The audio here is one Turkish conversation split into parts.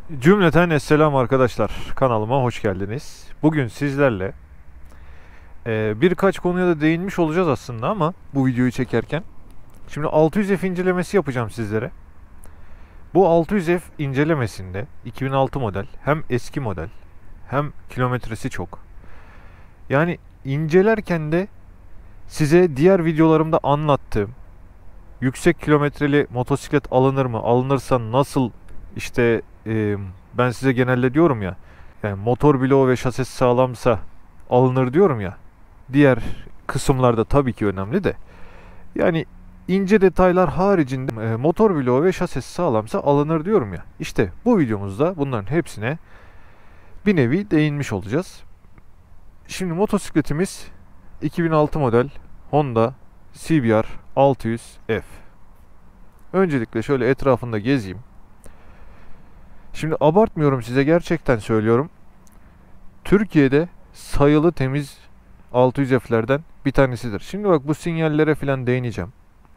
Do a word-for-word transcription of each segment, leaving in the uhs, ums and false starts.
Cümleten Esselam arkadaşlar. Kanalıma hoş geldiniz. Bugün sizlerle e, birkaç konuya da değinmiş olacağız aslında ama bu videoyu çekerken. Şimdi altı yüz F incelemesi yapacağım sizlere. Bu altı yüz F incelemesinde iki bin altı model, hem eski model hem kilometresi çok. Yani incelerken de size diğer videolarımda anlattığım yüksek kilometreli motosiklet alınır mı? Alınırsa nasıl işte e, ben size genelde diyorum ya, yani motor bloğu ve şasisi sağlamsa alınır diyorum ya. Diğer kısımlarda tabii ki önemli de. Yani ince detaylar haricinde e, motor bloğu ve şasisi sağlamsa alınır diyorum ya. İşte bu videomuzda bunların hepsine bir nevi değinmiş olacağız. Şimdi motosikletimiz iki bin altı model Honda C B R altı yüz F. Öncelikle şöyle etrafında gezeyim. Şimdi abartmıyorum, size gerçekten söylüyorum. Türkiye'de sayılı temiz altı yüz F'lerden bir tanesidir. Şimdi bak, bu sinyallere falan değineceğim.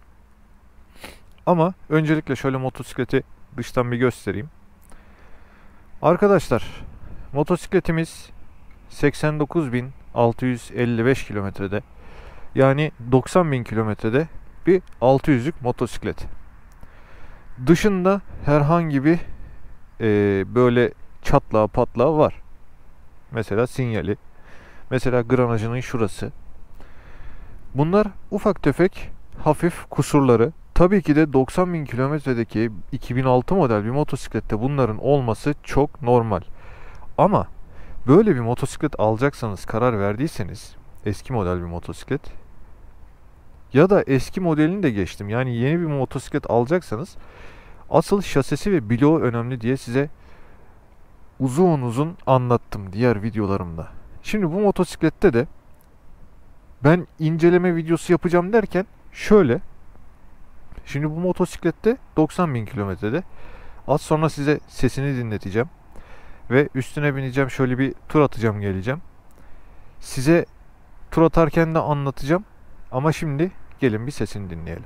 Ama öncelikle şöyle motosikleti dıştan bir göstereyim. Arkadaşlar, motosikletimiz seksen dokuz bin altı yüz elli beş kilometrede, yani doksan bin kilometrede bir altı yüzlük motosiklet. Dışında herhangi bir e, böyle çatlağı patlağı var. Mesela sinyali, mesela granajının şurası. Bunlar ufak tefek hafif kusurları. Tabii ki de doksan bin kilometredeki iki bin altı model bir motosiklette bunların olması çok normal. Ama böyle bir motosiklet alacaksanız, karar verdiyseniz, eski model bir motosiklet ya da eski modelini de geçtim, yani yeni bir motosiklet alacaksanız asıl şasisi ve bloğu önemli diye size uzun uzun anlattım diğer videolarımda. Şimdi bu motosiklette de ben inceleme videosu yapacağım derken şöyle. Şimdi bu motosiklette doksan bin kilometrede. Az sonra size sesini dinleteceğim. Ve üstüne bineceğim, şöyle bir tur atacağım, geleceğim. Size tur atarken de anlatacağım. Ama şimdi gelin bir sesini dinleyelim.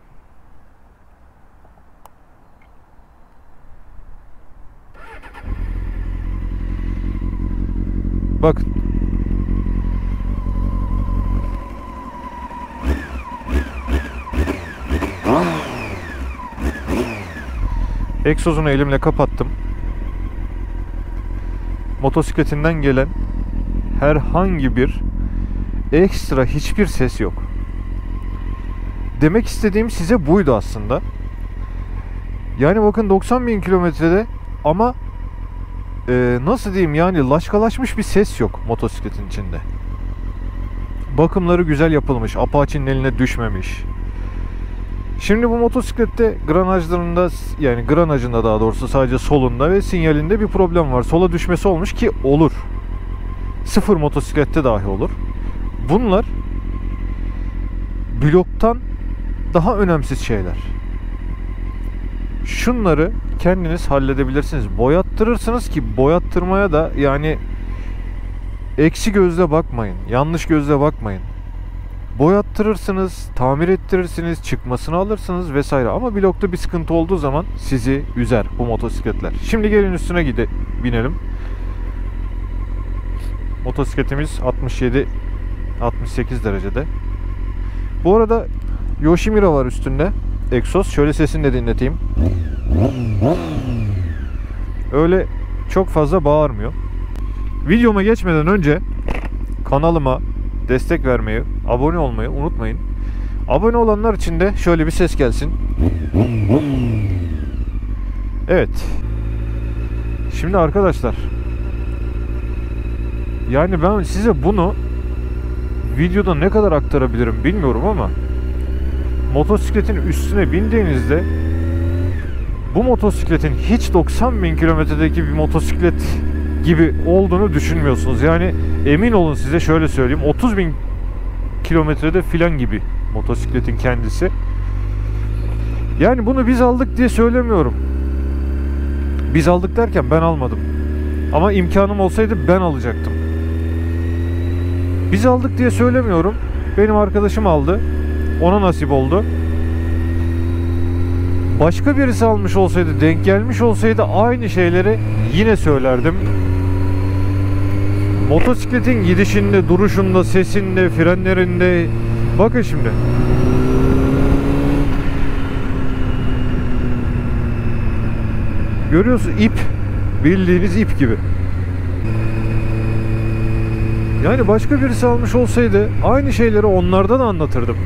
Bakın. Egzozunu elimle kapattım. Motosikletinden gelen herhangi bir ekstra hiçbir ses yok. Demek istediğim size buydu aslında. Yani bakın, doksan bin kilometrede ama e, nasıl diyeyim, yani laşkalaşmış bir ses yok motosikletin içinde. Bakımları güzel yapılmış. Apache'nin eline düşmemiş. Şimdi bu motosiklette granajlarında, yani granajında daha doğrusu sadece solunda ve sinyalinde bir problem var. Sola düşmesi olmuş ki olur. Sıfır motosiklette dahi olur. Bunlar bloktan daha önemsiz şeyler. Şunları kendiniz halledebilirsiniz. Boyattırırsınız ki boyattırmaya da yani eksi gözle bakmayın. Yanlış gözle bakmayın. Boyattırırsınız, tamir ettirirsiniz, çıkmasını alırsınız vesaire. Ama blokta bir sıkıntı olduğu zaman sizi üzer bu motosikletler. Şimdi gelin üstüne gide binelim. Motosikletimiz altmış yedi altmış sekiz derecede. Bu arada Yoshimura var üstünde. Egzoz. Şöyle sesini de dinleteyim. Öyle çok fazla bağırmıyor. Videoma geçmeden önce kanalıma destek vermeyi, abone olmayı unutmayın. Abone olanlar için de şöyle bir ses gelsin. Evet. Şimdi arkadaşlar, yani ben size bunu videoda ne kadar aktarabilirim bilmiyorum ama motosikletin üstüne bindiğinizde bu motosikletin hiç doksan bin kilometredeki bir motosiklet gibi olduğunu düşünmüyorsunuz. Yani emin olun, size şöyle söyleyeyim, otuz bin kilometrede filan gibi motosikletin kendisi. Yani bunu biz aldık diye söylemiyorum. Biz aldık derken ben almadım. Ama imkanım olsaydı ben alacaktım. Biz aldık diye söylemiyorum. Benim arkadaşım aldı. Ona nasip oldu. Başka birisi almış olsaydı, denk gelmiş olsaydı aynı şeyleri yine söylerdim. Motosikletin gidişinde, duruşunda, sesinde, frenlerinde. Bakın şimdi. Görüyorsun, ip. Bildiğiniz ip gibi. Yani başka birisi almış olsaydı aynı şeyleri onlardan anlatırdım.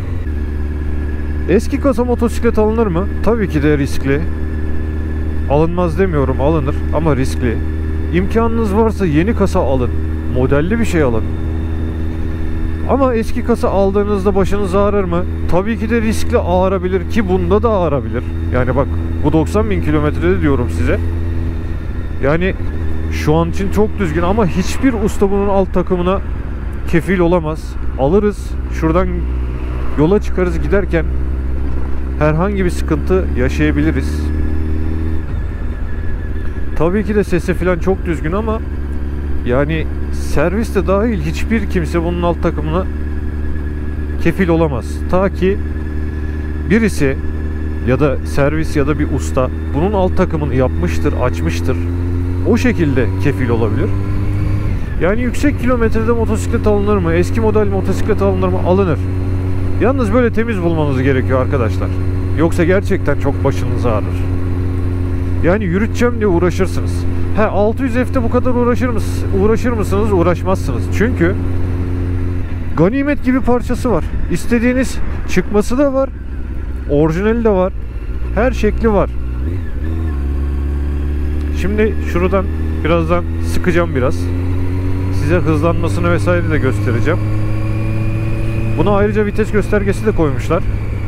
Eski kasa motosiklet alınır mı? Tabii ki de riskli. Alınmaz demiyorum, alınır ama riskli. İmkanınız varsa yeni kasa alın. Modelli bir şey alın. Ama eski kasa aldığınızda başınız ağrır mı? Tabii ki de riskli, ağrabilir ki bunda da ağrabilir. Yani bak, bu doksan bin kilometrede diyorum size. Yani şu an için çok düzgün ama hiçbir usta bunun alt takımına kefil olamaz. Alırız, şuradan yola çıkarız, giderken herhangi bir sıkıntı yaşayabiliriz. Tabii ki de sesi falan çok düzgün ama yani serviste dahil hiçbir kimse bunun alt takımına kefil olamaz. Ta ki birisi ya da servis ya da bir usta bunun alt takımını yapmıştır, açmıştır. O şekilde kefil olabilir. Yani yüksek kilometrede motosiklet alınır mı? Eski model motosiklet alınır mı? Alınır. Yalnız böyle temiz bulmanız gerekiyor arkadaşlar. Yoksa gerçekten çok başınız ağrır. Yani yürüteceğim diye uğraşırsınız. He, altı yüz F'te bu kadar uğraşır mısınız? Uğraşır mısınız? Uğraşmazsınız. Çünkü ganimet gibi parçası var. İstediğiniz çıkması da var. Orijinali de var. Her şekli var. Şimdi şuradan birazdan sıkacağım biraz. Size hızlanmasını vesaire de göstereceğim. Buna ayrıca vites göstergesi de koymuşlar.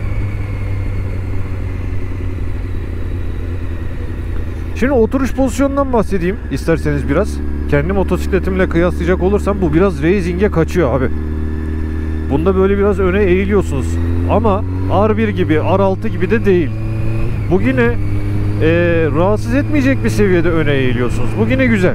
Şimdi oturuş pozisyonundan bahsedeyim isterseniz biraz. Kendi motosikletimle kıyaslayacak olursam bu biraz racing'e kaçıyor abi. Bunda böyle biraz öne eğiliyorsunuz. Ama R bir gibi, R altı gibi de değil. Bu yine e, rahatsız etmeyecek bir seviyede öne eğiliyorsunuz. Bu yine güzel.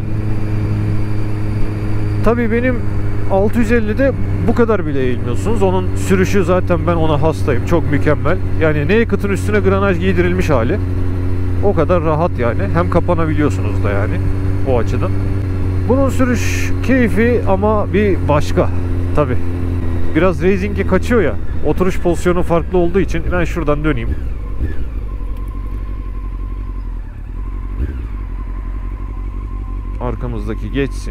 Tabii benim altı yüz ellide bu kadar bile eğilmiyorsunuz. Onun sürüşü zaten, ben ona hastayım. Çok mükemmel. Yani naked'ın üstüne granaj giydirilmiş hali. O kadar rahat yani. Hem kapanabiliyorsunuz da yani o açıdan. Bunun sürüş keyfi ama bir başka. Tabi. Biraz racing'e kaçıyor ya. Oturuş pozisyonu farklı olduğu için ben şuradan döneyim. Arkamızdaki geçsin.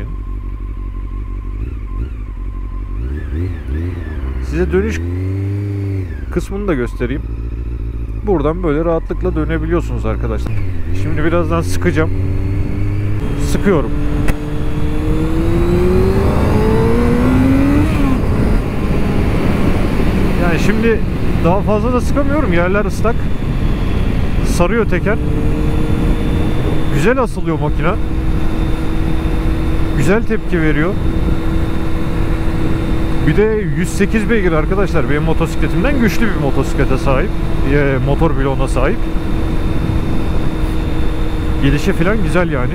Size dönüş kısmını da göstereyim. Buradan böyle rahatlıkla dönebiliyorsunuz arkadaşlar. Şimdi birazdan sıkacağım. Sıkıyorum. Yani şimdi daha fazla da sıkamıyorum. Yerler ıslak. Sarıyor teker. Güzel asılıyor makina. Güzel tepki veriyor. Bir de yüz sekiz beygir arkadaşlar. Benim motosikletimden güçlü bir motosiklete sahip. E, motor bloğuna sahip. Gelişi falan güzel yani.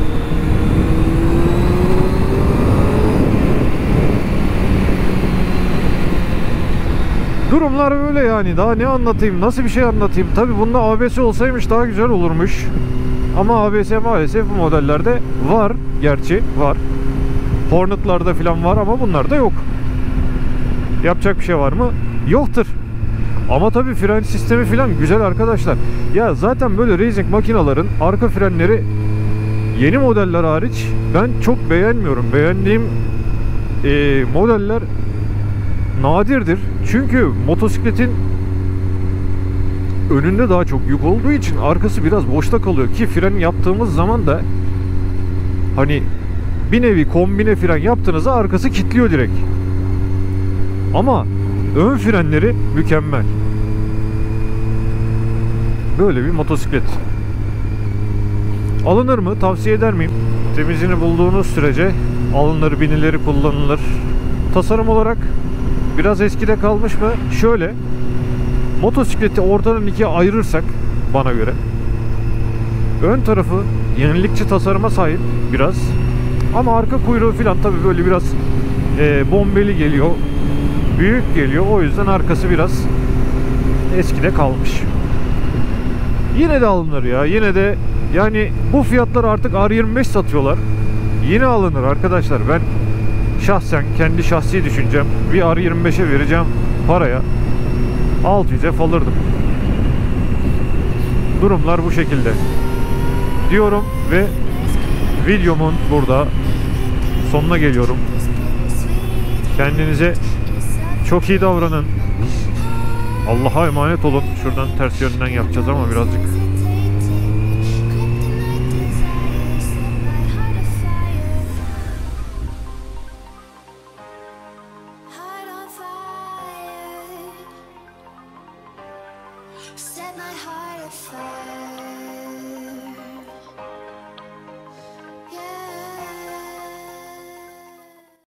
Durumlar böyle yani. Daha ne anlatayım? Nasıl bir şey anlatayım? Tabii bunda A B S olsaymış daha güzel olurmuş. Ama A B S maalesef bu modellerde var. Gerçi var. Hornet'larda falan var ama bunlarda yok. Yapacak bir şey var mı? Yoktur. Ama tabii fren sistemi falan güzel arkadaşlar. Ya zaten böyle racing makinaların arka frenleri yeni modeller hariç ben çok beğenmiyorum. Beğendiğim e, modeller nadirdir. Çünkü motosikletin önünde daha çok yük olduğu için arkası biraz boşta kalıyor ki fren yaptığımız zaman da hani bir nevi kombine fren yaptığınızda arkası kilitliyor direkt. Ama ön frenleri mükemmel. Böyle bir motosiklet. Alınır mı? Tavsiye eder miyim? Temizini bulduğunuz sürece alınır, binilir, kullanılır. Tasarım olarak biraz eskide kalmış mı? Şöyle, motosikleti ortadan ikiye ayırırsak bana göre ön tarafı yenilikçi tasarıma sahip biraz. Ama arka kuyruğu falan tabii böyle biraz e, bombeli geliyor. Büyük geliyor. O yüzden arkası biraz eskide kalmış. Yine de alınır ya. Yine de yani bu fiyatlar artık R yirmi beş satıyorlar. Yine alınır arkadaşlar. Ben şahsen kendi şahsi düşüncem bir R yirmi beşe vereceğim paraya altı yüze alırdım. Durumlar bu şekilde diyorum ve videomun burada sonuna geliyorum. Kendinize çok iyi davranın. Allah'a emanet olun. Şuradan ters yönden yapacağız ama birazcık